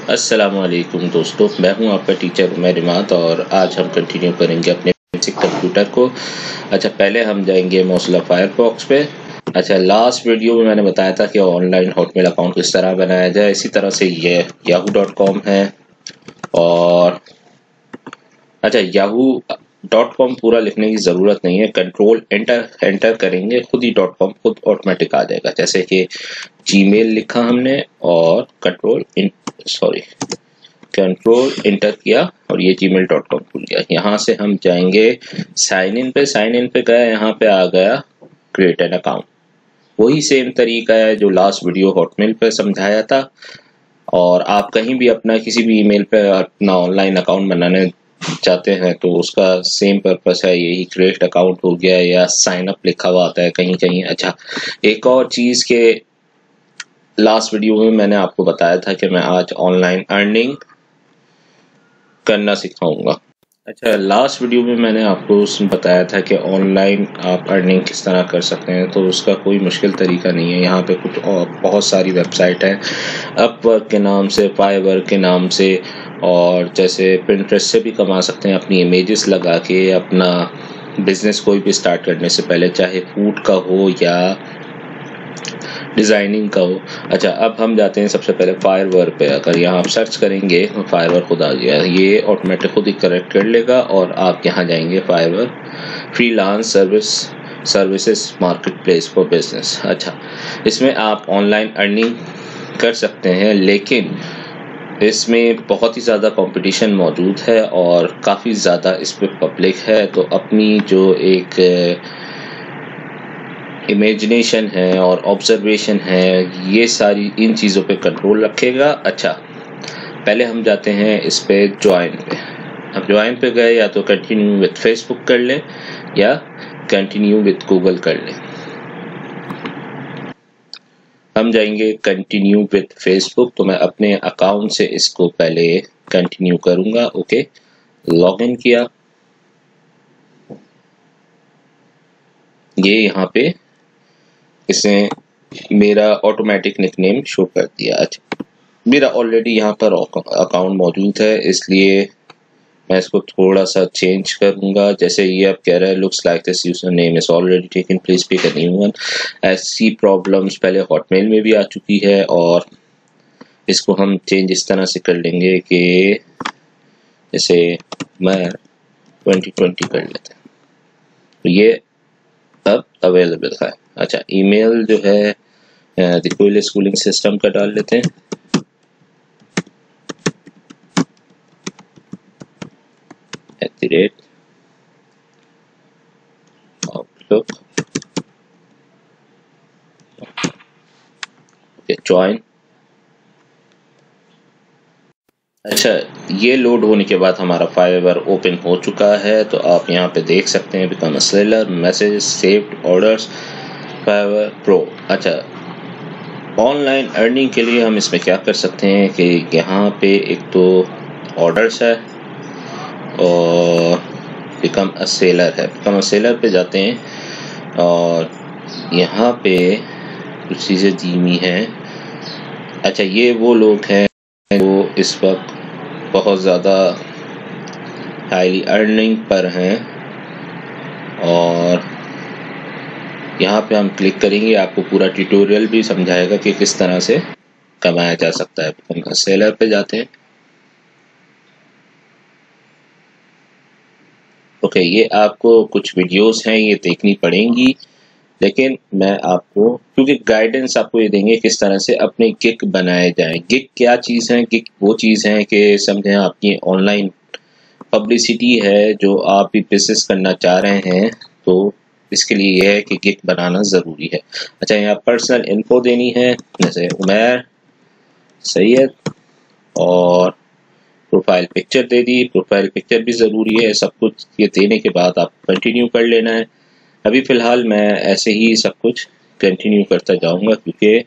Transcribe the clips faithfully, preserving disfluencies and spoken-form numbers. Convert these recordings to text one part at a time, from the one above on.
अस्सलामुअलैकुम दोस्तों, मैं हूं आपका टीचर उमर इमाद और आज हम कंटिन्यू करेंगे अपने बेसिक कंप्यूटर को। अच्छा, पहले हम जाएंगे मोज़िला फायरफॉक्स पे। अच्छा, लास्ट वीडियो में मैंने बताया था कि ऑनलाइन हॉटमेल अकाउंट किस तरह बनाया जाए। इसी तरह से ये याहू डॉट कॉम है और अच्छा याहू डॉट कॉम पूरा लिखने की ज़रूरत नहीं है, कंट्रोल एंटर एंटर करेंगे खुद ही डॉट कॉम खुद ऑटोमेटिक आ जाएगा। जैसे कि जीमेल लिखा हमने और control in sorry control enter किया और ये जीमेल डॉट कॉम खुल गया। यहाँ से हम जाएंगे साइन इन पे। साइन इन पे गए, यहाँ पे आ गया क्रिएट एन अकाउंट। वही सेम तरीका है जो लास्ट वीडियो हॉटमेल पे समझाया था। और आप कहीं भी अपना किसी भी ईमेल पे अपना ऑनलाइन अकाउंट बनाने चाहते हैं तो उसका सेम पर्पस है, यही क्रिएट अकाउंट हो गया या साइन अप लिखा हुआ आता है कहीं कहीं। अच्छा, एक और चीज़ के लास्ट वीडियो में मैंने आपको बताया था कि मैं आज ऑनलाइन अर्निंग करना सिखाऊंगा। अच्छा, लास्ट वीडियो में मैंने आपको बताया था कि ऑनलाइन आप अर्निंग किस तरह कर सकते हैं, तो उसका कोई मुश्किल तरीका नहीं है। यहाँ पे कुछ और बहुत सारी वेबसाइट है, अपवर्क के नाम से, फाइवर के नाम से, और जैसे पिंटरेस्ट से भी कमा सकते हैं अपनी इमेजेस लगा के। अपना बिजनेस कोई भी स्टार्ट करने से पहले, चाहे फूड का हो या डिज़ाइनिंग का हो। अच्छा, अब हम जाते हैं सबसे पहले फायरवर पे। अगर यहाँ आप सर्च करेंगे तो फायरवर खुद आ गया, ये ऑटोमेटिक खुद ही करेक्ट कर लेगा और आप यहाँ जाएंगे Fiverr freelance service services marketplace for business. अच्छा, इसमें आप ऑनलाइन अर्निंग कर सकते हैं, लेकिन इसमें बहुत ही ज़्यादा कंपटीशन मौजूद है और काफ़ी ज़्यादा इस पर पब्लिक है। तो अपनी जो एक इमेजिनेशन है और ऑब्जर्वेशन है, ये सारी इन चीज़ों पे कंट्रोल रखेगा। अच्छा, पहले हम जाते हैं इस पे ज्वाइन पे। अब ज्वाइन पे गए, या तो कंटिन्यू विद फेसबुक कर लें या कंटिन्यू विद गूगल कर लें। हम जाएंगे कंटिन्यू विद फेसबुक, तो मैं अपने अकाउंट से इसको पहले कंटिन्यू करूँगा। ओके, लॉगिन किया, ये यहाँ पे इसने मेरा ऑटोमेटिक निकनेम शो कर दिया। अच्छा, मेरा ऑलरेडी यहाँ पर अकाउंट मौजूद है, इसलिए मैं इसको थोड़ा सा चेंज करूँगा। जैसे ये अब कह रहा है looks like this username is already taken, please pick a new one. ऐसी प्रॉब्लम्स पहले हॉटमेल में भी आ चुकी है और इसको हम चेंज इस तरह से कर लेंगे कि जैसे मैं ट्वेंटी ट्वेंटी कर लेते हैं, तो ये अब अवेलेबल है। अच्छा, ईमेल जो है दिकोइल स्कूलिंग सिस्टम का डाल लेते हैं। At the rate Outlook. Okay, join. अच्छा, ये लोड होने के बाद हमारा फाइवर ओपन हो चुका है, तो आप यहाँ पे देख सकते हैं become a seller, message, saved orders, Fiverr pro. अच्छा, ऑनलाइन अर्निंग के लिए हम इसमें क्या कर सकते हैं कि यहाँ पे एक तो ऑर्डर्स है और बिकम अ सेलर है। बिकम अ सेलर पे जाते हैं और यहाँ पे कुछ चीज़ें दी हुई हैं। अच्छा, ये वो लोग हैं जो इस वक्त बहुत ज़्यादा हाईली अर्निंग पर हैं और यहाँ पे हम क्लिक करेंगे, आपको पूरा ट्यूटोरियल भी समझाएगा कि किस तरह से कमाया जा सकता है। बिकम सेलर पे जाते हैं। ओके, ये आपको कुछ वीडियोस हैं ये देखनी पड़ेंगी, लेकिन मैं आपको क्योंकि गाइडेंस आपको ये देंगे किस तरह से अपने गिग बनाए जाएं। गिग क्या चीज़ है? गिग वो चीज़ है कि समझें आपकी ऑनलाइन पब्लिसिटी है जो आप भी बिजनेस करना चाह रहे हैं, तो इसके लिए यह है कि गिग बनाना ज़रूरी है। अच्छा, यहाँ पर्सनल इन्फो देनी है, जैसे उमर सैयद, और प्रोफाइल पिक्चर दे दी। प्रोफाइल पिक्चर भी ज़रूरी है। सब कुछ ये देने के बाद आप कंटिन्यू कर लेना है। अभी फ़िलहाल मैं ऐसे ही सब कुछ कंटिन्यू करता जाऊंगा क्योंकि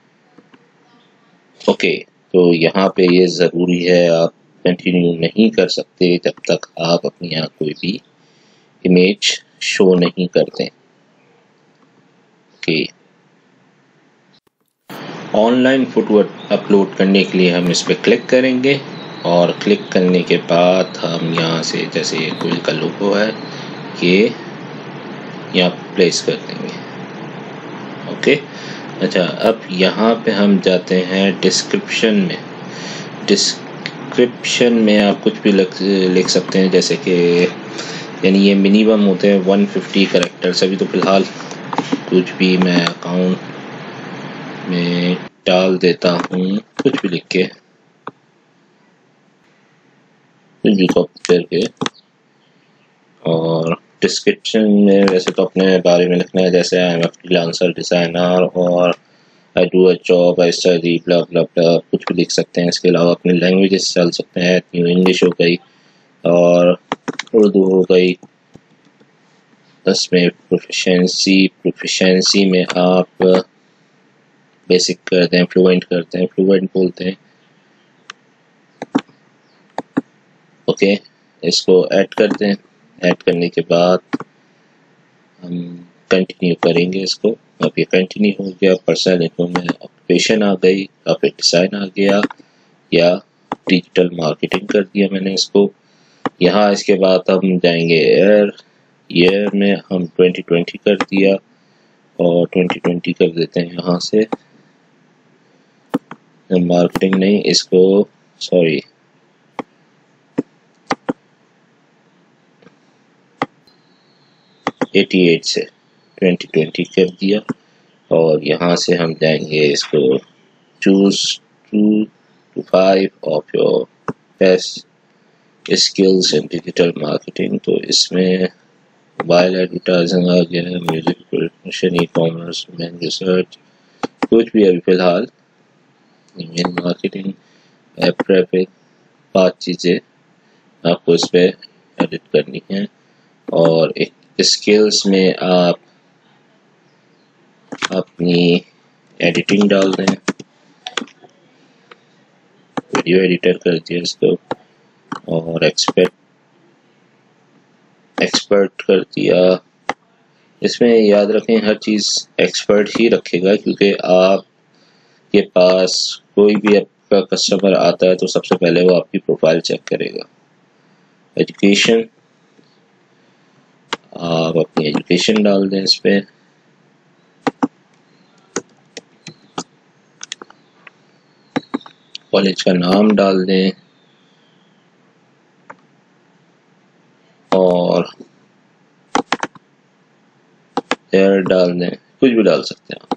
ओके, तो यहाँ पे ये ज़रूरी है, आप कंटिन्यू नहीं कर सकते जब तक आप अपनी यहाँ कोई भी इमेज शो नहीं करते। ओके, ऑनलाइन फुटवर्क अपलोड करने के लिए हम इस पर क्लिक करेंगे और क्लिक करने के बाद हम यहाँ से जैसे ये कोई का लोगो है ये यहाँ प्लेस कर देंगे। ओके, अच्छा अब यहाँ पे हम जाते हैं डिस्क्रिप्शन में। डिस्क्रिप्शन में आप कुछ भी लिख लिख सकते हैं, जैसे कि यानी ये मिनिमम होते हैं वन फिफ्टी कैरेक्टर्स। अभी तो फ़िलहाल कुछ भी मैं अकाउंट में डाल देता हूँ, कुछ भी लिख के, कुछ भी कॉपी करके। और डिस्क्रिप्शन में वैसे तो अपने बारे में लिखना है, जैसे I am a freelancer designer और I do a job, I study blah blah blah, कुछ भी लिख सकते हैं। इसके अलावा अपने लैंग्वेजेस चल सकते हैं, न्यू इंग्लिश हो गई और उर्दू हो गई। इसमें प्रोफिशेंसी प्रोफिशेंसी में आप बेसिक करते हैं, फ्लुएंट करते हैं, फ्लुएंट बोलते हैं। ओके, इसको ऐड करते हैं। ऐड करने के बाद हम कंटिन्यू करेंगे इसको। अब ये कंटिन्यू हो गया। पर्सनल इन्फो में ऑक्यूपेशन आ गई, ग्राफिक डिज़ाइन आ गया या डिजिटल मार्केटिंग कर दिया मैंने इसको। यहाँ इसके बाद हम जाएंगे एयर ईयर में हम ट्वेंटी ट्वेंटी कर दिया और ट्वेंटी ट्वेंटी कर देते हैं यहाँ से। मार्केटिंग नहीं, इसको सॉरी अठासी से ट्वेंटी ट्वेंटी कर दिया। और यहाँ से हम जाएंगे इसको choose two to five of your best skills in digital marketing. तो इसमें मोबाइल एडवर्टाइजिंग आ गया, music production, e commerce, man research, कुछ भी अभी फ़िलहाल। ईमेल मार्केटिंग, ऐप ट्रैफिक, पाँच चीज़ें आपको इस पर एडिट करनी है। और एक स्किल्स में आप अपनी एडिटिंग डाल दें, वीडियो एडिटर कर दिया इसको, और एक्सपर्ट एक्सपर्ट कर दिया। इसमें याद रखें हर चीज़ एक्सपर्ट ही रखेगा, क्योंकि आपके पास कोई भी आपका कस्टमर आता है तो सबसे पहले वो आपकी प्रोफाइल चेक करेगा। एजुकेशन, आप अपनी एजुकेशन डाल दें इस पर। कॉलेज का नाम डाल दें और ईयर डाल दें, कुछ भी डाल सकते हैं आप।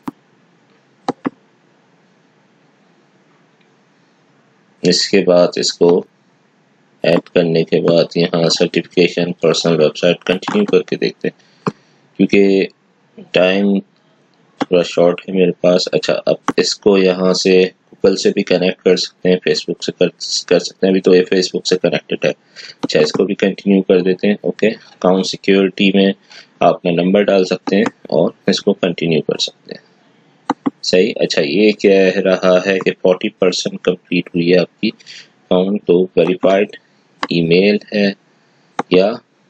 इसके बाद इसको ऐड करने के बाद यहाँ सर्टिफिकेशन, पर्सनल वेबसाइट कंटिन्यू करके देखते हैं, क्योंकि टाइम थोड़ा शॉर्ट है मेरे पास। अच्छा, अब इसको यहाँ से गूगल से भी कनेक्ट कर सकते हैं, फेसबुक से कर कर सकते हैं। अभी तो ये फेसबुक से कनेक्टेड है। अच्छा, इसको भी कंटिन्यू कर देते हैं। ओके, अकाउंट सिक्योरिटी में आप अपना नंबर डाल सकते हैं और इसको कंटिन्यू कर सकते हैं। सही। अच्छा, ये कह रहा है कि फोर्टी परसेंट कम्प्लीट हुई है आपकी अकाउंट, तो वेरीफाइड ईमेल है या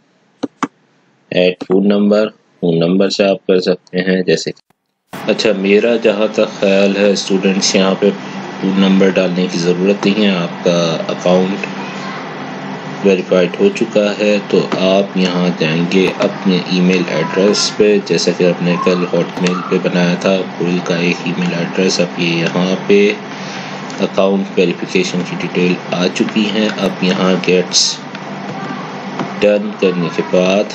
add phone number, phone number से आप कर सकते हैं जैसे। अच्छा, मेरा जहाँ तक ख्याल है स्टूडेंट्स, यहाँ पे फ़ोन नंबर डालने की ज़रूरत नहीं है। आपका अकाउंट वेरीफाइड हो चुका है, तो आप यहाँ जाएंगे अपने ईमेल एड्रेस पे, जैसा कि आपने कल हॉटमेल पे बनाया था कोई का एक ईमेल एड्रेस। अब ये यहाँ पे अकाउंट वेरिफिकेशन की डिटेल आ चुकी हैं। अब यहाँ गेट्स डन करने के बाद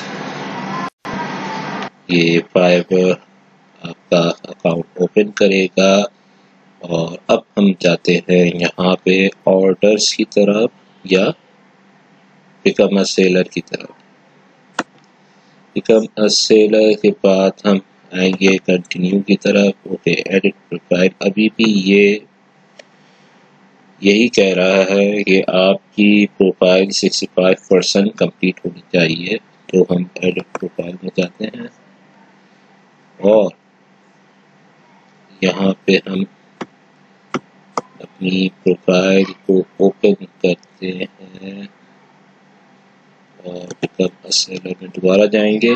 ये फाइवर आपका अकाउंट ओपन करेगा। और अब हम जाते हैं यहाँ पे ऑर्डर्स की तरफ या बिकम अ सेलर की तरफ। बिकम अ सेलर के बाद हम आएंगे कंटिन्यू की तरफ। Okay, edit profile. अभी भी ये यही कह रहा है कि आपकी profile sixty five percent complete होनी चाहिए। तो हम एडिट प्रोफाइल में जाते हैं और यहाँ पे हम अपनी प्रोफाइल को ओपन करते हैं और बिकम अ सेलर में दोबारा जाएंगे।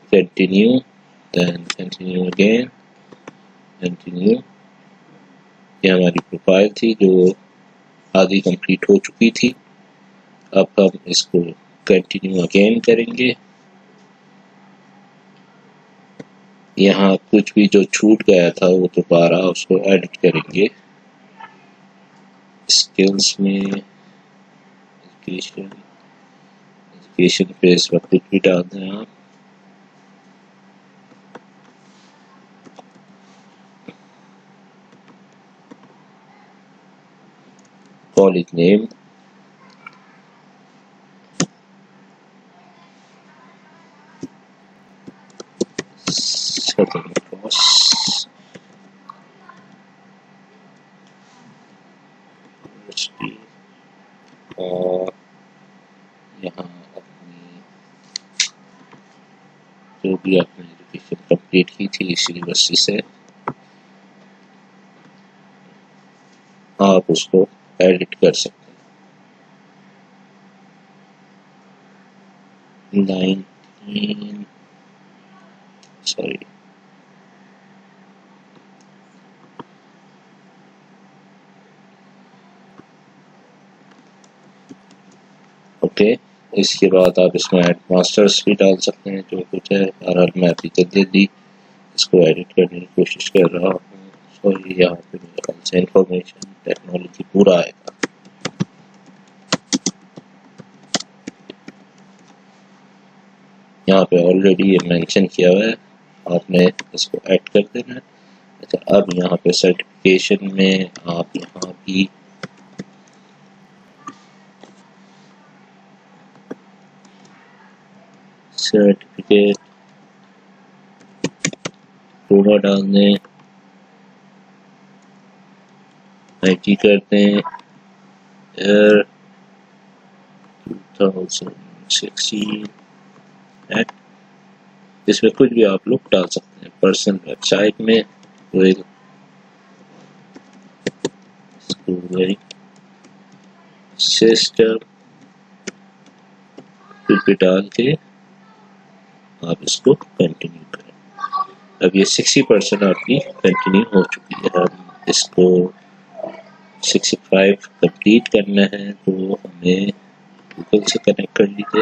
Continue, then continue again, continue. ये हमारी प्रोफाइल थी जो आधी कंप्लीट हो चुकी थी। अब हम इसको कंटिन्यू अगेन करेंगे। यहाँ कुछ भी जो छूट गया था वो दोबारा उसको एडिट करेंगे। स्किल्स में एजुकेशन, एजुकेशन पे इस वक्त कुछ भी डाल दें आप। कॉलेज नेम, सदर्न क्रॉस, और यहाँ अपनी जो भी आपने एजुकेशन कंप्लीट की थी इस यूनिवर्सिटी से आप उसको एडिट कर सकते हैं। Nineteen sorry okay. इसके बाद आप इसमें एड मास्टर्स भी डाल सकते हैं जो कुछ है। बहरहाल मैं अभी तक दे दी, इसको एडिट करने की कोशिश कर रहा हूँ। सॉरी, यहाँ पे मेरे ख्याल से इंफॉर्मेशन टेक्नोलॉजी पूरा आएगा। यहाँ पे ऑलरेडी ये मेंशन किया हुआ है, आपने इसको ऐड कर देना है। अच्छा, अब यहाँ पे सर्टिफिकेशन में आप यहाँ भी सर्टिफिकेट पूरा डाल दें, आई टी करते हैं year two thousand sixteen eight. इसमें कुछ भी आप लोग डाल सकते हैं। पर्सनल वेबसाइट में सिस्टम कुछ भी डाल के आप इसको कंटिन्यू करें। अब ये सिक्सटी परसेंट आपकी कंटिन्यू हो चुकी है। हम इसको सिक्सटी फाइव कंप्लीट करना है तो हमें गूगल से कनेक्ट कर लीजिए।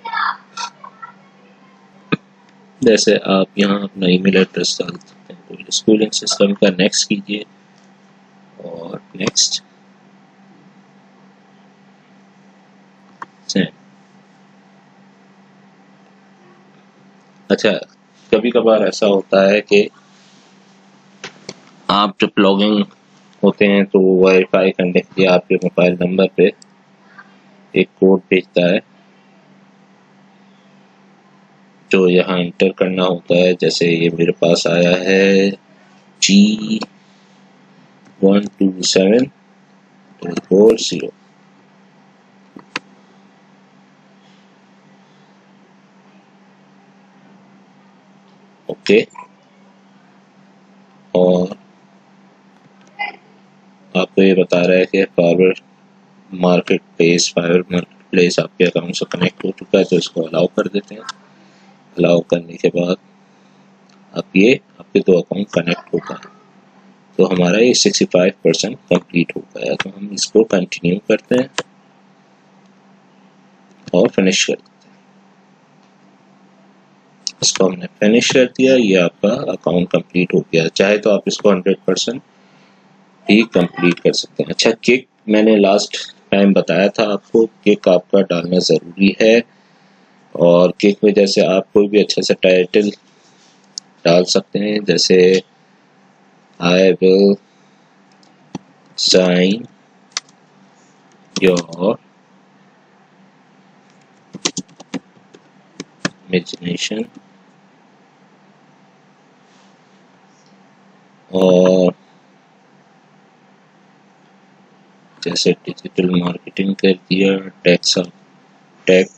जैसे आप यहाँ अपना ईमेल एड्रेस डाल सकते हैं। तो स्कूलिंग सिस्टम का नेक्स्ट कीजिए और नेक्स्ट सेंड। अच्छा, कभी कभार ऐसा होता है कि आप जब लॉगिंग होते हैं तो वेरीफाई करने के लिए आपके मोबाइल नंबर पे एक कोड भेजता है जो यहाँ इंटर करना होता है। जैसे ये मेरे पास आया है G one two seven two four zero. Okay, और आपको ये बता रहा है कि forward marketplace Fiverr marketplace आपके अकाउंट से कनेक्ट हो चुका है, तो इसको अलाउ कर देते हैं। अलाउ करने के बाद अब ये आपके दो अकाउंट कनेक्ट हो गए, तो हमारा ये सिक्सटी फाइव परसेंट कम्प्लीट हो गया। तो हम इसको कंटिन्यू करते हैं और फिनिश कर देते हैं। इसको हमने फिनिश कर दिया, ये आपका अकाउंट कंप्लीट हो गया। चाहे तो आप इसको हंड्रेड परसेंट भी कंप्लीट कर सकते हैं। अच्छा, किक मैंने लास्ट टाइम बताया था आपको, किक आपका डालना ज़रूरी है। और किक में जैसे आप कोई भी अच्छा सा टाइटल डाल सकते हैं, जैसे I will sign your imagination, और जैसे डिजिटल मार्केटिंग कर दिया, टैक्स टैग।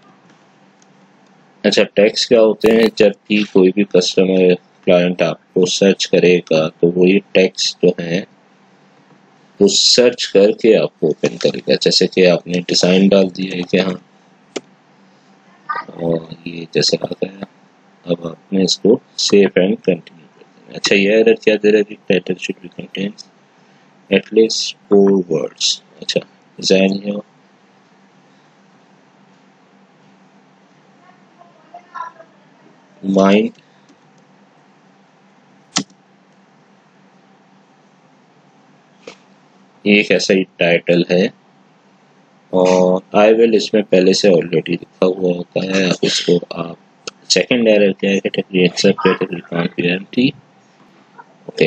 अच्छा, टैक्स क्या होते हैं? जब भी कोई भी कस्टमर क्लाइंट आपको सर्च करेगा तो वो ये टैक्स जो है वो सर्च करके आपको ओपन करेगा। जैसे कि आपने डिज़ाइन डाल दिया है कि हाँ, और ये जैसे आ गया अब आपने इसको सेव एंड कंटिन्यू कर देना। अच्छा, ये एरर क्या दे रहा है कि title should be contain at least four words. अच्छा, डिजाइन हियर, माइंड, एक ऐसा ही टाइटल है और आई विल इसमें पहले से ऑलरेडी लिखा हुआ होता है। आप इसको आप सेकंड एरर क्या है, category accept category can't be empty. Okay,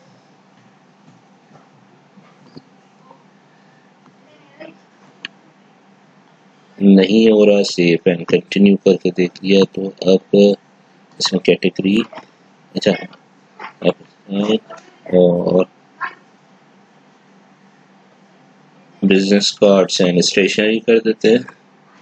नहीं हो रहा, सेव एंड कंटिन्यू करके देख लिया तो अब इसमें कैटेगरी, अच्छा और बिजनेस कार्ड्स एंड स्टेशनरी कर देते हैं।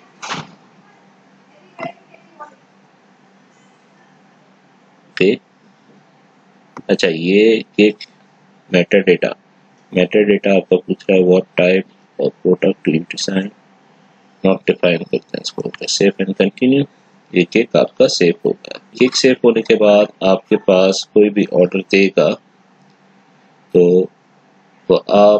ओके, अच्छा, ये एक मेटा डेटा मेटा डेटा आपका पूछ रहा है what type of product you design, not define करते हैं इसको। सेव एंड कंटिन्यू, ये केक आपका सेव होगा। केक सेव होने के बाद आपके पास कोई भी ऑर्डर देगा तो, तो आप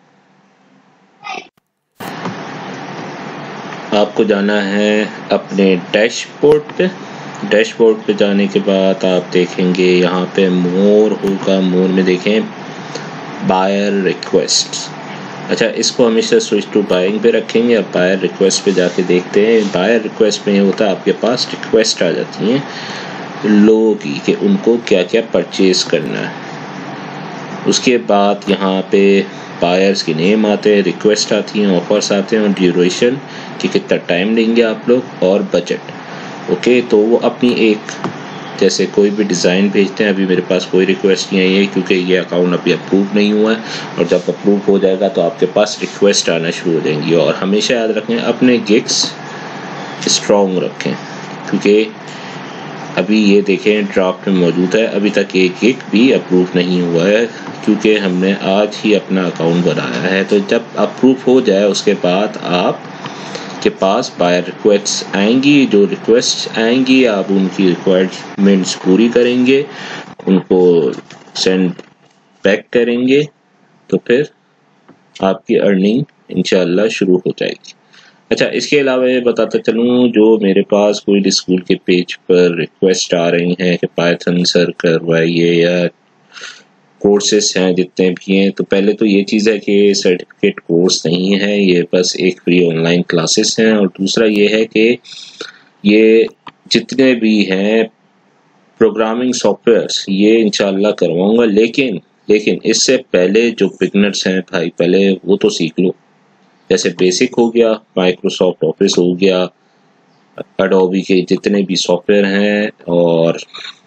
आपको जाना है अपने डैशबोर्ड पे। डैशबोर्ड पे जाने के बाद आप देखेंगे यहाँ पे मोर होगा, मोर में देखें बायर रिक्वेस्ट। अच्छा, इसको हमेशा स्विच टू बाइंग पे रखेंगे। अब बायर रिक्वेस्ट पे जाके देखते हैं। बायर रिक्वेस्ट में ये होता है आपके पास रिक्वेस्ट आ जाती हैं लोगों की कि उनको क्या क्या परचेज करना है। उसके बाद यहाँ पे बायर्स की नेम आते हैं, रिक्वेस्ट आती हैं, ऑफर्स आते हैं और ड्यूरेशन कि कितना टाइम लेंगे आप लोग और बजट। ओके, तो वो अपनी एक, जैसे कोई भी डिज़ाइन भेजते हैं। अभी मेरे पास कोई रिक्वेस्ट नहीं आई है क्योंकि ये अकाउंट अभी अप्रूव नहीं हुआ है, और जब अप्रूव हो जाएगा तो आपके पास रिक्वेस्ट आना शुरू हो जाएंगी। और हमेशा याद रखें अपने गिग्स स्ट्रॉन्ग रखें, क्योंकि अभी ये देखें ड्राफ्ट में मौजूद है, अभी तक ये गिग भी अप्रूव नहीं हुआ है क्योंकि हमने आज ही अपना अकाउंट बनाया है। तो जब अप्रूव हो जाए उसके बाद आप के पास बायर रिक्वेस्ट आएंगी। जो रिक्वेस्ट आएंगी आप उनकी रिक्वायरमेंट्स पूरी करेंगे, उनको सेंड बैक करेंगे, तो फिर आपकी अर्निंग इंशाल्लाह शुरू हो जाएगी। अच्छा, इसके अलावा ये बताता चलूँ, जो मेरे पास कोई स्कूल के पेज पर रिक्वेस्ट आ रही हैं कि पाइथन सर करवाइए या कोर्सेस हैं जितने भी हैं, तो पहले तो ये चीज़ है कि सर्टिफिकेट कोर्स नहीं है, ये बस एक फ्री ऑनलाइन क्लासेस हैं। और दूसरा ये है कि ये जितने भी हैं प्रोग्रामिंग सॉफ्टवेयर्स ये इंशाल्लाह करवाऊंगा, लेकिन लेकिन इससे पहले जो बिगनर्स हैं भाई, पहले वो तो सीख लो। जैसे बेसिक हो गया, माइक्रोसॉफ्ट ऑफिस हो गया, एडोबी के जितने भी सॉफ्टवेयर हैं और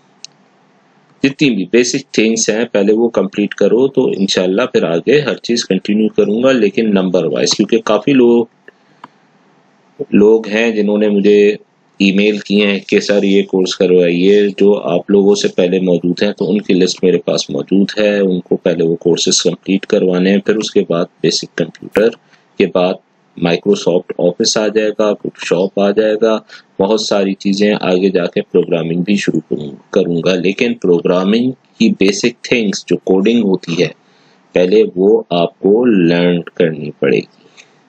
जितनी भी बेसिक थिंग्स हैं पहले वो कंप्लीट करो, तो इंशाल्लाह फिर आगे हर चीज़ कंटिन्यू करूंगा, लेकिन नंबर वाइज। क्योंकि काफ़ी लोग लोग हैं जिन्होंने मुझे ईमेल किए हैं कि सर ये कोर्स करवाइए, जो आप लोगों से पहले मौजूद हैं, तो उनकी लिस्ट मेरे पास मौजूद है। उनको पहले वो कोर्सेज कंप्लीट करवाने हैं, फिर उसके बाद बेसिक कंप्यूटर के बाद माइक्रोसॉफ्ट ऑफिस आ जाएगा, फोटोशॉप आ जाएगा, बहुत सारी चीज़ें आगे जाके प्रोग्रामिंग भी शुरू करूँगा। लेकिन प्रोग्रामिंग की बेसिक थिंग्स जो कोडिंग होती है पहले वो आपको लर्न करनी पड़ेगी।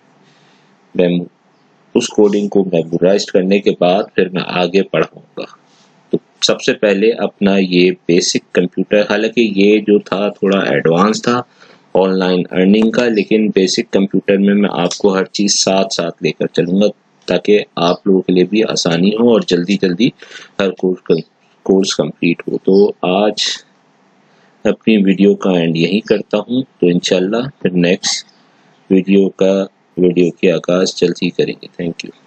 मैं उस कोडिंग को मेमोराइज करने के बाद फिर मैं आगे पढ़ाऊँगा। तो सबसे पहले अपना ये बेसिक कंप्यूटर, हालांकि ये जो था थोड़ा एडवांस था ऑनलाइन अर्निंग का, लेकिन बेसिक कंप्यूटर में मैं आपको हर चीज़ साथ साथ लेकर चलूँगा ताकि आप लोगों के लिए भी आसानी हो और जल्दी जल्दी हर कोर्स कोर्स कंप्लीट हो। तो आज अपनी वीडियो का एंड यही करता हूँ, तो इंशाल्लाह फिर नेक्स्ट वीडियो का वीडियो की आगाज़ जल्दी करेंगे। Thank you.